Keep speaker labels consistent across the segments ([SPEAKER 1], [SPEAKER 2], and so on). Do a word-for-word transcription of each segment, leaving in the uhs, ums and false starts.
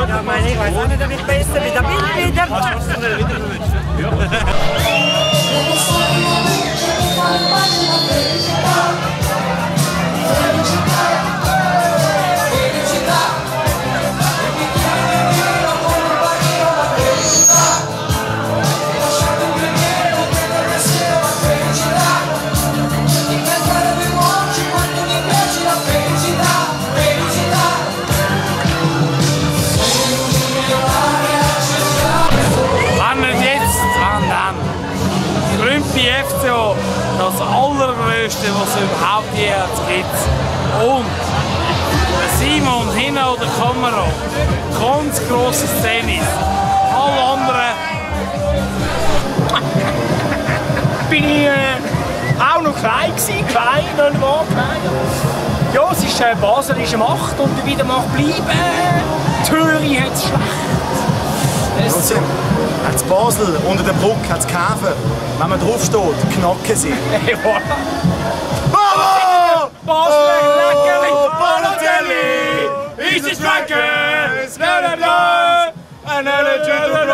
[SPEAKER 1] Ja, meine, ich weiß auch nicht, ob ich besser bin. Da bin ich wieder.
[SPEAKER 2] F C O, das allergrößte, was es überhaupt jemals gibt. Und Simon Hinno oder Kamera, ganz grosses Tennis. Alle anderen
[SPEAKER 3] bin ich äh, auch noch klein gewesen, klein, noch mal klein. Ja, es ist äh, baselische Macht und wieder Macht bleiben. Zürich hat es schlecht.
[SPEAKER 4] Hat's Basel unter der Brücke, hat's Käfer. Wenn man drauf steht, knacken sie.
[SPEAKER 3] Ja.
[SPEAKER 4] Bravo!
[SPEAKER 3] Basel, Leckerli!
[SPEAKER 4] Oh, Balotelli! Ist es Strikers! La la la! La la la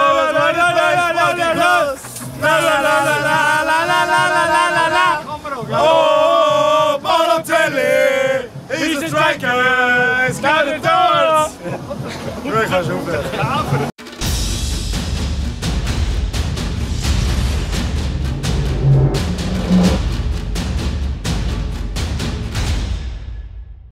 [SPEAKER 4] la! Oh, Balotelli! Ist es Strikers! La la la! Ich kann schon aufhören.